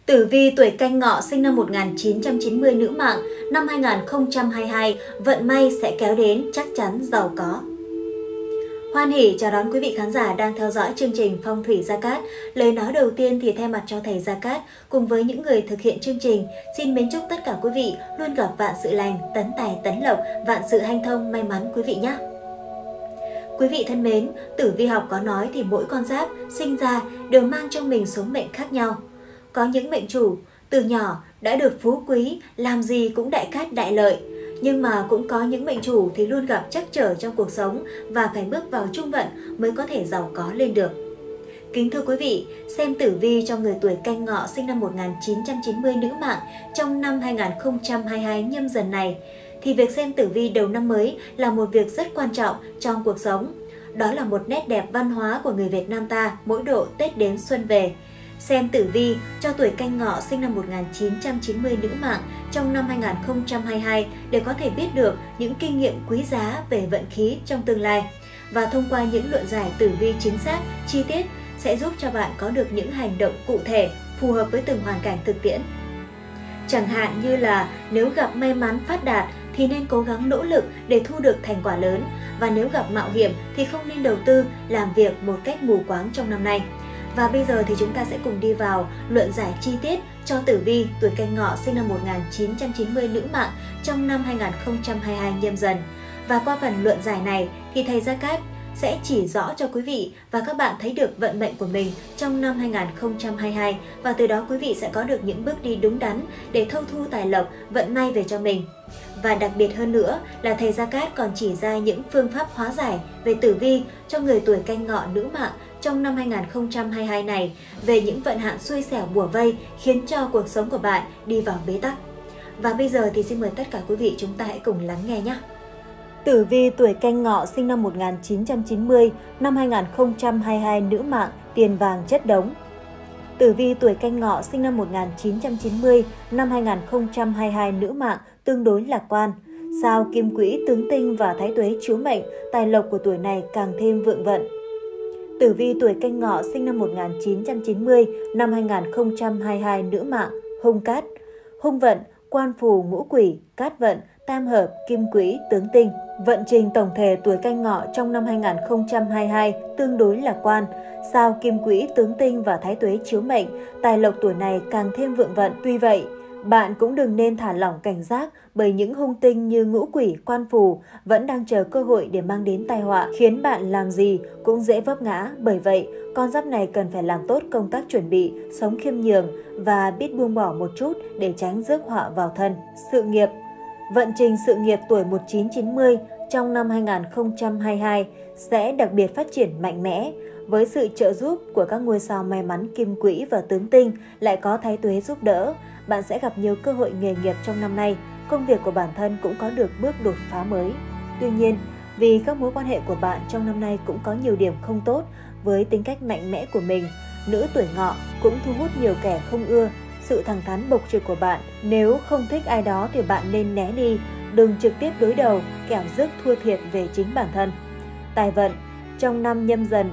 Tử vi tuổi Canh Ngọ sinh năm 1990 nữ mạng, năm 2022, vận may sẽ kéo đến, chắc chắn giàu có. Hoan hỉ chào đón quý vị khán giả đang theo dõi chương trình Phong thủy Gia Cát. Lời nói đầu tiên thì thay mặt cho thầy Gia Cát cùng với những người thực hiện chương trình, xin mến chúc tất cả quý vị luôn gặp vạn sự lành, tấn tài tấn lộc, vạn sự hanh thông, may mắn quý vị nhé. Quý vị thân mến, tử vi học có nói thì mỗi con giáp sinh ra đều mang trong mình số mệnh khác nhau. Có những mệnh chủ từ nhỏ đã được phú quý, làm gì cũng đại cát đại lợi. Nhưng mà cũng có những mệnh chủ thì luôn gặp trắc trở trong cuộc sống và phải bước vào trung vận mới có thể giàu có lên được. Kính thưa quý vị, xem tử vi cho người tuổi Canh Ngọ sinh năm 1990 nữ mạng trong năm 2022 Nhâm Dần này, thì việc xem tử vi đầu năm mới là một việc rất quan trọng trong cuộc sống. Đó là một nét đẹp văn hóa của người Việt Nam ta mỗi độ Tết đến xuân về. Xem tử vi cho tuổi Canh Ngọ sinh năm 1990 nữ mạng trong năm 2022 để có thể biết được những kinh nghiệm quý giá về vận khí trong tương lai. Và thông qua những luận giải tử vi chính xác, chi tiết sẽ giúp cho bạn có được những hành động cụ thể phù hợp với từng hoàn cảnh thực tiễn. Chẳng hạn như là nếu gặp may mắn phát đạt thì nên cố gắng nỗ lực để thu được thành quả lớn, và nếu gặp mạo hiểm thì không nên đầu tư làm việc một cách mù quáng trong năm nay. Và bây giờ thì chúng ta sẽ cùng đi vào luận giải chi tiết cho tử vi tuổi Canh Ngọ sinh năm 1990 nữ mạng trong năm 2022 Nhâm Dần. Và qua phần luận giải này thì thầy Gia Cát sẽ chỉ rõ cho quý vị và các bạn thấy được vận mệnh của mình trong năm 2022, và từ đó quý vị sẽ có được những bước đi đúng đắn để thâu thu tài lộc, vận may về cho mình. Và đặc biệt hơn nữa là thầy Gia Cát còn chỉ ra những phương pháp hóa giải về tử vi cho người tuổi Canh Ngọ nữ mạng trong năm 2022 này, về những vận hạn xui xẻo bủa vây khiến cho cuộc sống của bạn đi vào bế tắc. Và bây giờ thì xin mời tất cả quý vị chúng ta hãy cùng lắng nghe nhé. Tử vi tuổi Canh Ngọ sinh năm 1990, năm 2022 nữ mạng, tiền vàng chất đống. Tử vi tuổi Canh Ngọ sinh năm 1990, năm 2022 nữ mạng, tương đối lạc quan. Sao Kim Quỹ, Tướng Tinh và Thái Tuế chiếu mệnh, tài lộc của tuổi này càng thêm vượng vận. Tử vi tuổi Canh Ngọ sinh năm 1990, năm 2022 nữ mạng, hung cát. Hung vận, quan phù ngũ quỷ, cát vận, tam hợp, Kim Quỹ, Tướng Tinh. Vận trình tổng thể tuổi Canh Ngọ trong năm 2022 tương đối lạc quan. Sao Kim Quỹ, Tướng Tinh và Thái Tuế chiếu mệnh, tài lộc tuổi này càng thêm vượng vận. Tuy vậy, bạn cũng đừng nên thả lỏng cảnh giác, bởi những hung tinh như ngũ quỷ, quan phù vẫn đang chờ cơ hội để mang đến tai họa, khiến bạn làm gì cũng dễ vấp ngã. Bởi vậy, con giáp này cần phải làm tốt công tác chuẩn bị, sống khiêm nhường và biết buông bỏ một chút để tránh rước họa vào thân. Sự nghiệp. Vận trình sự nghiệp tuổi 1990 trong năm 2022 sẽ đặc biệt phát triển mạnh mẽ. Với sự trợ giúp của các ngôi sao may mắn Kim Quỹ và Tướng Tinh, lại có Thái Tuế giúp đỡ, bạn sẽ gặp nhiều cơ hội nghề nghiệp trong năm nay. Công việc của bản thân cũng có được bước đột phá mới. Tuy nhiên, vì các mối quan hệ của bạn trong năm nay cũng có nhiều điểm không tốt, với tính cách mạnh mẽ của mình, nữ tuổi Ngọ cũng thu hút nhiều kẻ không ưa sự thẳng thắn bộc trực của bạn. Nếu không thích ai đó thì bạn nên né đi, đừng trực tiếp đối đầu, kẻo rước thua thiệt về chính bản thân. Tài vận. Trong năm Nhâm Dần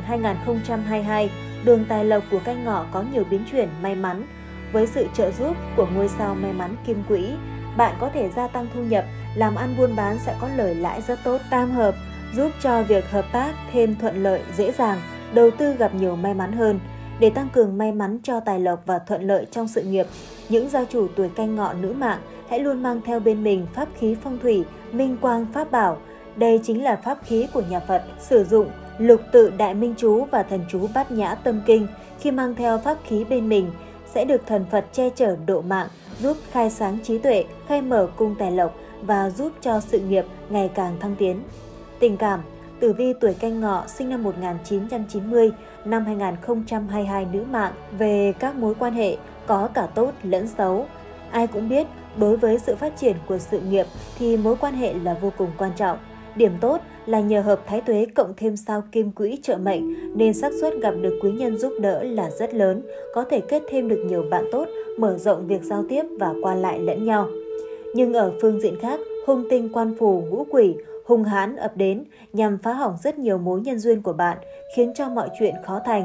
2022, đường tài lộc của Canh Ngọ có nhiều biến chuyển may mắn. Với sự trợ giúp của ngôi sao may mắn Kim Quỹ, bạn có thể gia tăng thu nhập, làm ăn buôn bán sẽ có lời lãi rất tốt. Tam hợp giúp cho việc hợp tác thêm thuận lợi, dễ dàng, đầu tư gặp nhiều may mắn hơn. Để tăng cường may mắn cho tài lộc và thuận lợi trong sự nghiệp, những gia chủ tuổi Canh Ngọ nữ mạng hãy luôn mang theo bên mình pháp khí phong thủy, minh quang pháp bảo. Đây chính là pháp khí của nhà Phật, sử dụng lục tự đại minh chú và thần chú bát nhã tâm kinh. Khi mang theo pháp khí bên mình, sẽ được thần Phật che chở độ mạng, giúp khai sáng trí tuệ, khai mở cung tài lộc và giúp cho sự nghiệp ngày càng thăng tiến. Tình cảm. Tử vi tuổi Canh Ngọ sinh năm 1990, năm 2022 nữ mạng, về các mối quan hệ có cả tốt lẫn xấu. Ai cũng biết, đối với sự phát triển của sự nghiệp thì mối quan hệ là vô cùng quan trọng. Điểm tốt là nhờ hợp Thái Tuế cộng thêm sao Kim Quỹ trợ mệnh nên xác suất gặp được quý nhân giúp đỡ là rất lớn, có thể kết thêm được nhiều bạn tốt, mở rộng việc giao tiếp và qua lại lẫn nhau. Nhưng ở phương diện khác, hung tinh quan phù ngũ quỷ hung hãn ập đến nhằm phá hỏng rất nhiều mối nhân duyên của bạn, khiến cho mọi chuyện khó thành.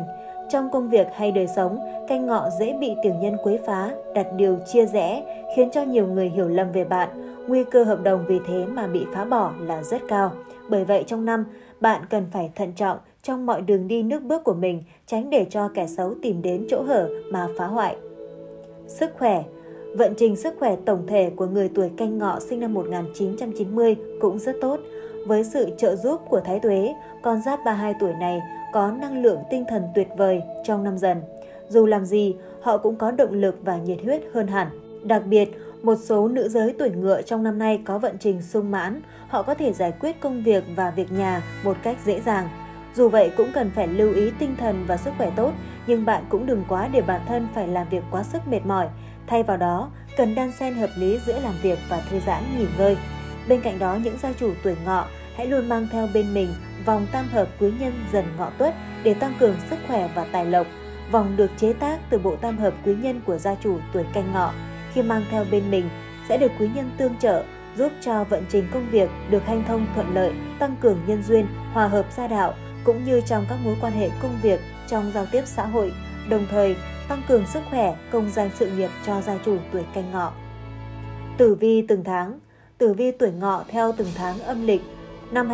Trong công việc hay đời sống, canh ngọ dễ bị tiểu nhân quấy phá, đặt điều chia rẽ, khiến cho nhiều người hiểu lầm về bạn. Nguy cơ hợp đồng vì thế mà bị phá bỏ là rất cao. Bởi vậy trong năm, bạn cần phải thận trọng trong mọi đường đi nước bước của mình, tránh để cho kẻ xấu tìm đến chỗ hở mà phá hoại. Sức khỏe. Vận trình sức khỏe tổng thể của người tuổi Canh Ngọ sinh năm 1990 cũng rất tốt. Với sự trợ giúp của Thái Tuế, con giáp 32 tuổi này có năng lượng tinh thần tuyệt vời trong năm Dần. Dù làm gì, họ cũng có động lực và nhiệt huyết hơn hẳn. Đặc biệt, một số nữ giới tuổi Ngựa trong năm nay có vận trình sung mãn, họ có thể giải quyết công việc và việc nhà một cách dễ dàng. Dù vậy cũng cần phải lưu ý tinh thần và sức khỏe tốt, nhưng bạn cũng đừng quá để bản thân phải làm việc quá sức mệt mỏi. Thay vào đó, cần đan xen hợp lý giữa làm việc và thư giãn nghỉ ngơi. Bên cạnh đó, những gia chủ tuổi Ngọ hãy luôn mang theo bên mình vòng tam hợp quý nhân Dần Ngọ Tuất để tăng cường sức khỏe và tài lộc. Vòng được chế tác từ bộ tam hợp quý nhân của gia chủ tuổi Canh Ngọ. Khi mang theo bên mình sẽ được quý nhân tương trợ, giúp cho vận trình công việc được hanh thông thuận lợi, tăng cường nhân duyên, hòa hợp gia đạo, cũng như trong các mối quan hệ công việc, trong giao tiếp xã hội, đồng thời tăng cường sức khỏe, công danh sự nghiệp cho gia chủ tuổi Canh Ngọ. Tử vi từng tháng. Tử vi tuổi Ngọ theo từng tháng âm lịch năm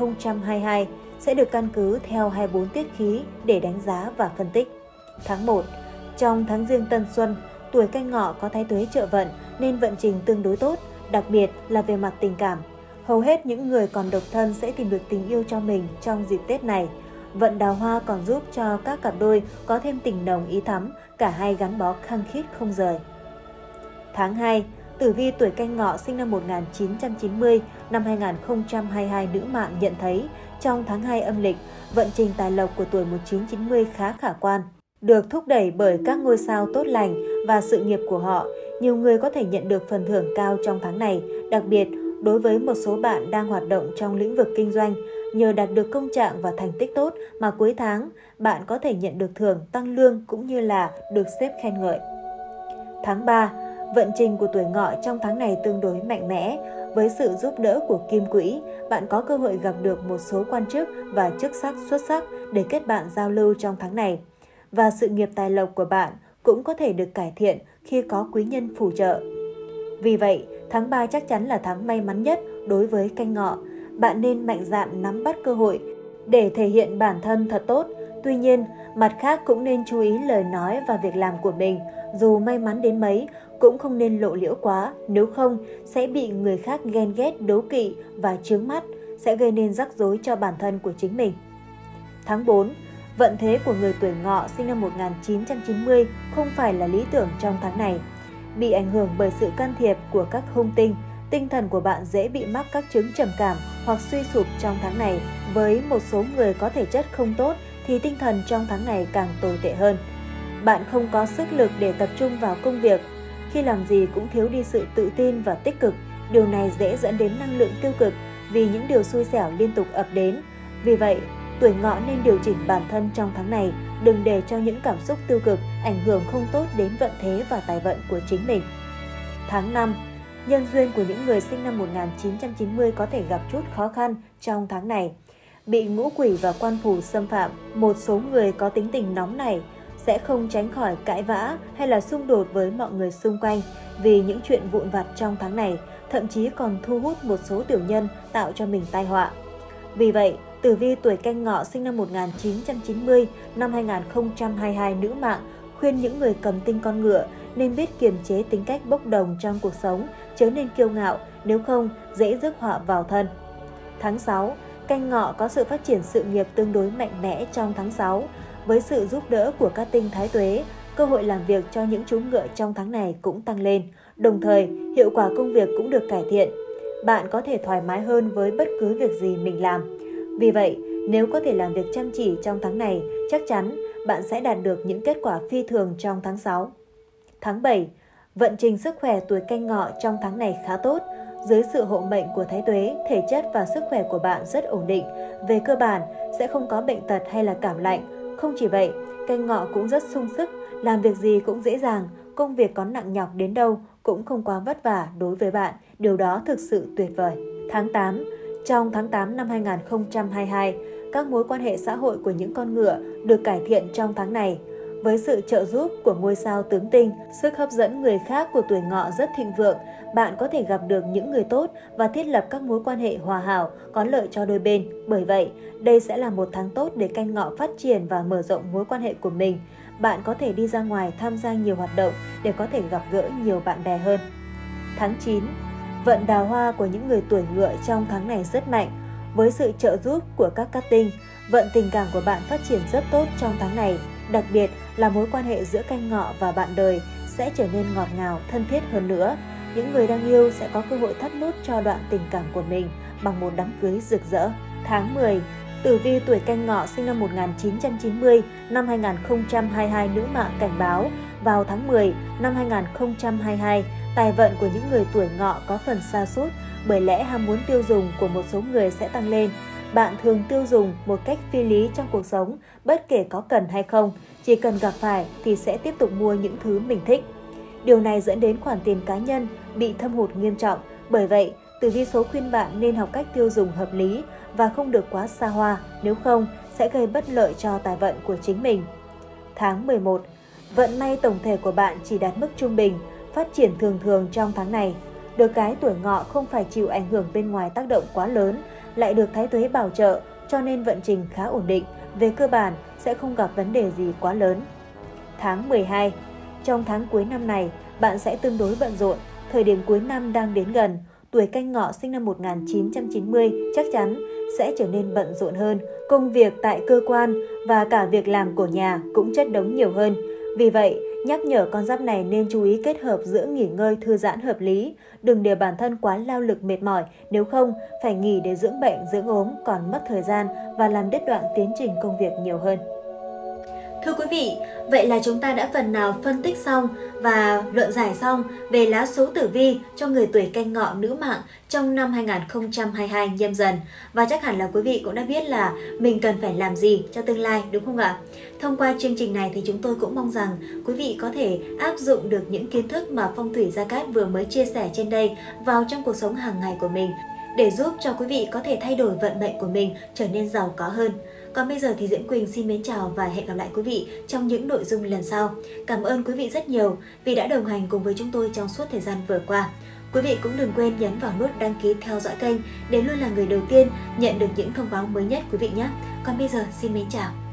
2022 sẽ được căn cứ theo 24 tiết khí để đánh giá và phân tích. Tháng 1. Trong tháng Giêng Tân Xuân, tuổi Canh Ngọ có Thái Tuế trợ vận nên vận trình tương đối tốt, đặc biệt là về mặt tình cảm. Hầu hết những người còn độc thân sẽ tìm được tình yêu cho mình trong dịp Tết này. Vận đào hoa còn giúp cho các cặp đôi có thêm tình nồng ý thắm, cả hai gắn bó khăng khít không rời. Tháng 2. Tử vi tuổi Canh Ngọ sinh năm 1990, năm 2022 nữ mạng nhận thấy trong tháng 2 âm lịch, vận trình tài lộc của tuổi 1990 khá khả quan. Được thúc đẩy bởi các ngôi sao tốt lành và sự nghiệp của họ, nhiều người có thể nhận được phần thưởng cao trong tháng này, đặc biệt đối với một số bạn đang hoạt động trong lĩnh vực kinh doanh. Nhờ đạt được công trạng và thành tích tốt mà cuối tháng, bạn có thể nhận được thưởng tăng lương cũng như là được sếp khen ngợi. Tháng 3. Vận trình của tuổi Ngọ trong tháng này tương đối mạnh mẽ. Với sự giúp đỡ của Kim Quỹ, bạn có cơ hội gặp được một số quan chức và chức sắc xuất sắc để kết bạn giao lưu trong tháng này. Và sự nghiệp tài lộc của bạn cũng có thể được cải thiện khi có quý nhân phù trợ. Vì vậy, tháng 3 chắc chắn là tháng may mắn nhất đối với Canh Ngọ. Bạn nên mạnh dạn nắm bắt cơ hội để thể hiện bản thân thật tốt. Tuy nhiên, mặt khác cũng nên chú ý lời nói và việc làm của mình. Dù may mắn đến mấy, cũng không nên lộ liễu quá, nếu không sẽ bị người khác ghen ghét, đố kỵ và chướng mắt, sẽ gây nên rắc rối cho bản thân của chính mình. Tháng 4. Vận thế của người tuổi Ngọ sinh năm 1990 không phải là lý tưởng trong tháng này. Bị ảnh hưởng bởi sự can thiệp của các hung tinh, tinh thần của bạn dễ bị mắc các chứng trầm cảm hoặc suy sụp trong tháng này. Với một số người có thể chất không tốt thì tinh thần trong tháng này càng tồi tệ hơn. Bạn không có sức lực để tập trung vào công việc. Khi làm gì cũng thiếu đi sự tự tin và tích cực. Điều này dễ dẫn đến năng lượng tiêu cực vì những điều xui xẻo liên tục ập đến. Vì vậy, tuổi Ngọ nên điều chỉnh bản thân trong tháng này, đừng để cho những cảm xúc tiêu cực ảnh hưởng không tốt đến vận thế và tài vận của chính mình. Tháng 5. Nhân duyên của những người sinh năm 1990 có thể gặp chút khó khăn trong tháng này. Bị ngũ quỷ và quan phù xâm phạm, một số người có tính tình nóng này sẽ không tránh khỏi cãi vã hay là xung đột với mọi người xung quanh vì những chuyện vụn vặt trong tháng này, thậm chí còn thu hút một số tiểu nhân tạo cho mình tai họa. Vì vậy, tử vi tuổi Canh Ngọ sinh năm 1990, năm 2022 nữ mạng khuyên những người cầm tinh con ngựa nên biết kiềm chế tính cách bốc đồng trong cuộc sống, chớ nên kiêu ngạo, nếu không dễ rước họa vào thân. Tháng 6. Canh Ngọ có sự phát triển sự nghiệp tương đối mạnh mẽ trong tháng 6. Với sự giúp đỡ của các tinh Thái Tuế, cơ hội làm việc cho những chú ngựa trong tháng này cũng tăng lên. Đồng thời, hiệu quả công việc cũng được cải thiện. Bạn có thể thoải mái hơn với bất cứ việc gì mình làm. Vì vậy, nếu có thể làm việc chăm chỉ trong tháng này, chắc chắn bạn sẽ đạt được những kết quả phi thường trong tháng 6. Tháng 7. Vận trình sức khỏe tuổi Canh Ngọ trong tháng này khá tốt. Dưới sự hộ mệnh của Thái Tuế, thể chất và sức khỏe của bạn rất ổn định. Về cơ bản, sẽ không có bệnh tật hay là cảm lạnh. Không chỉ vậy, Canh Ngọ cũng rất sung sức, làm việc gì cũng dễ dàng, công việc có nặng nhọc đến đâu cũng không quá vất vả đối với bạn, điều đó thực sự tuyệt vời. Tháng 8. Trong tháng 8 năm 2022, các mối quan hệ xã hội của những con ngựa được cải thiện trong tháng này. Với sự trợ giúp của ngôi sao tướng tinh, sức hấp dẫn người khác của tuổi Ngọ rất thịnh vượng, bạn có thể gặp được những người tốt và thiết lập các mối quan hệ hòa hảo, có lợi cho đôi bên. Bởi vậy, đây sẽ là một tháng tốt để canh Ngọ phát triển và mở rộng mối quan hệ của mình. Bạn có thể đi ra ngoài tham gia nhiều hoạt động để có thể gặp gỡ nhiều bạn bè hơn. Tháng 9. Vận đào hoa của những người tuổi Ngựa trong tháng này rất mạnh. Với sự trợ giúp của các cát tinh, vận tình cảm của bạn phát triển rất tốt trong tháng này. Đặc biệt là mối quan hệ giữa canh Ngọ và bạn đời sẽ trở nên ngọt ngào, thân thiết hơn nữa. Những người đang yêu sẽ có cơ hội thắt nút cho đoạn tình cảm của mình bằng một đám cưới rực rỡ. Tháng 10. Tử vi tuổi Canh Ngọ sinh năm 1990, năm 2022 nữ mạng cảnh báo, vào tháng 10 năm 2022, tài vận của những người tuổi Ngọ có phần sa sút, bởi lẽ ham muốn tiêu dùng của một số người sẽ tăng lên. Bạn thường tiêu dùng một cách phi lý trong cuộc sống, bất kể có cần hay không, chỉ cần gặp phải thì sẽ tiếp tục mua những thứ mình thích. Điều này dẫn đến khoản tiền cá nhân bị thâm hụt nghiêm trọng, bởi vậy tử vi số khuyên bạn nên học cách tiêu dùng hợp lý và không được quá xa hoa, nếu không sẽ gây bất lợi cho tài vận của chính mình. Tháng 11. Vận may tổng thể của bạn chỉ đạt mức trung bình, phát triển thường thường trong tháng này. Được cái tuổi Ngọ không phải chịu ảnh hưởng bên ngoài tác động quá lớn, lại được thái tuế bảo trợ, cho nên vận trình khá ổn định, về cơ bản sẽ không gặp vấn đề gì quá lớn. Tháng 12. Trong tháng cuối năm này, bạn sẽ tương đối bận rộn, thời điểm cuối năm đang đến gần. Tuổi Canh Ngọ sinh năm 1990 chắc chắn sẽ trở nên bận rộn hơn, công việc tại cơ quan và cả việc làm của nhà cũng chất đống nhiều hơn. Vì vậy, nhắc nhở con giáp này nên chú ý kết hợp giữa nghỉ ngơi thư giãn hợp lý, đừng để bản thân quá lao lực mệt mỏi, nếu không phải nghỉ để dưỡng bệnh, dưỡng ốm còn mất thời gian và làm đứt đoạn tiến trình công việc nhiều hơn. Thưa quý vị, vậy là chúng ta đã phần nào phân tích xong và luận giải xong về lá số tử vi cho người tuổi Canh Ngọ nữ mạng trong năm 2022 Nhâm Dần. Và chắc hẳn là quý vị cũng đã biết là mình cần phải làm gì cho tương lai, đúng không ạ? Thông qua chương trình này thì chúng tôi cũng mong rằng quý vị có thể áp dụng được những kiến thức mà Phong thủy Gia Cát vừa mới chia sẻ trên đây vào trong cuộc sống hàng ngày của mình, để giúp cho quý vị có thể thay đổi vận mệnh của mình trở nên giàu có hơn. Còn bây giờ thì Diễm Quỳnh xin mến chào và hẹn gặp lại quý vị trong những nội dung lần sau. Cảm ơn quý vị rất nhiều vì đã đồng hành cùng với chúng tôi trong suốt thời gian vừa qua. Quý vị cũng đừng quên nhấn vào nút đăng ký theo dõi kênh để luôn là người đầu tiên nhận được những thông báo mới nhất quý vị nhé. Còn bây giờ xin mến chào.